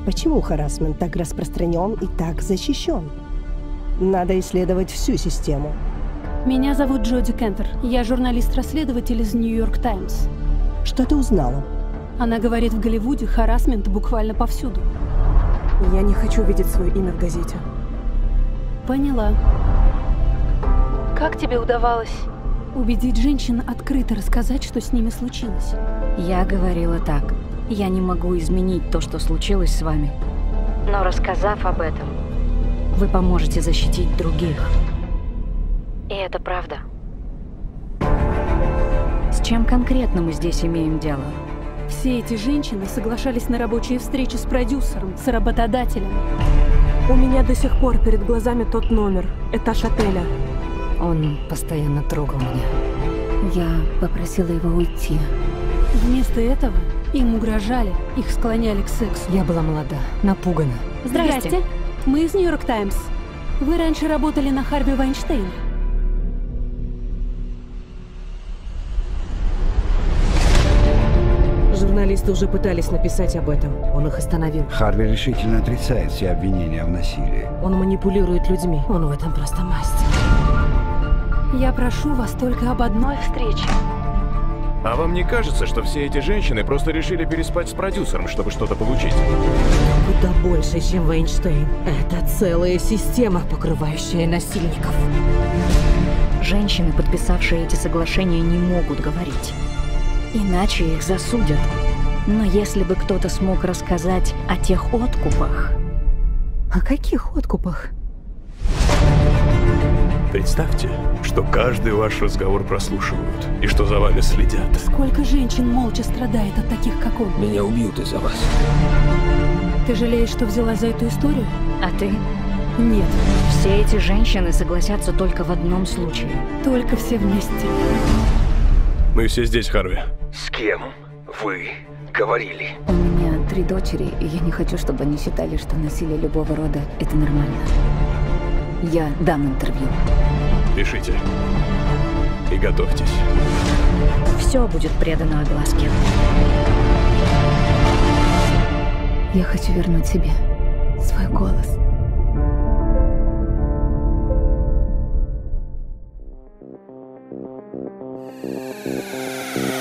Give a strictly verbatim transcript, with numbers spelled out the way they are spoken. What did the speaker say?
Почему харассмент так распространен и так защищен? Надо исследовать всю систему. Меня зовут Джоди Кентер. Я журналист-расследователь из Нью-Йорк Таймс. Что ты узнала? Она говорит, в Голливуде харассмент буквально повсюду. Я не хочу видеть свое имя в газете. Поняла. Как тебе удавалось убедить женщин открыто рассказать, что с ними случилось? Я говорила так. Я не могу изменить то, что случилось с вами. Но рассказав об этом, вы поможете защитить других. И это правда. С чем конкретно мы здесь имеем дело? Все эти женщины соглашались на рабочие встречи с продюсером, с работодателем. У меня до сих пор перед глазами тот номер, этаж отеля. Он постоянно трогал меня. Я попросила его уйти. Вместо этого им угрожали, их склоняли к сексу. Я была молода, напугана. Здрасте. Здрасте. Мы из Нью-Йорк Таймс. Вы раньше работали на Харви Вайнштейна. Журналисты уже пытались написать об этом. Он их остановил. Харви решительно отрицает все обвинения в насилии. Он манипулирует людьми. Он в этом просто мастер. Я прошу вас только об одной встрече. А вам не кажется, что все эти женщины просто решили переспать с продюсером, чтобы что-то получить? Куда больше, чем Вайнштейн. Это целая система, покрывающая насильников. Женщины, подписавшие эти соглашения, не могут говорить. Иначе их засудят. Но если бы кто-то смог рассказать о тех откупах... О каких откупах? Представьте, что каждый ваш разговор прослушивают, и что за вами следят. Сколько женщин молча страдает от таких, как он? Меня убьют из-за вас. Ты жалеешь, что взялась за эту историю? А ты? Нет. Все эти женщины согласятся только в одном случае. Только все вместе. Мы все здесь, Харви. С кем вы говорили? У меня три дочери, и я не хочу, чтобы они считали, что насилие любого рода – это нормально. Я дам интервью. Пишите. И готовьтесь. Все будет предано огласке. Я хочу вернуть себе свой голос. Thank you.